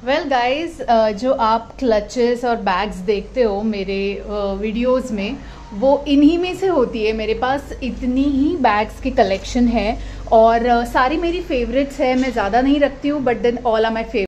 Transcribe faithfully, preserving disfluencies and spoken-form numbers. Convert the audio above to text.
Well well guys, जो आप clutches और बैग्स देखते हो मेरे वीडियोस uh, में, वो इन्हीं में से होती है। मेरे पास इतनी ही बैग्स की कलेक्शन है और uh, सारी मेरी फेवरेट्स है। मैं ज़्यादा नहीं रखती हूँ, but then all are my favourite.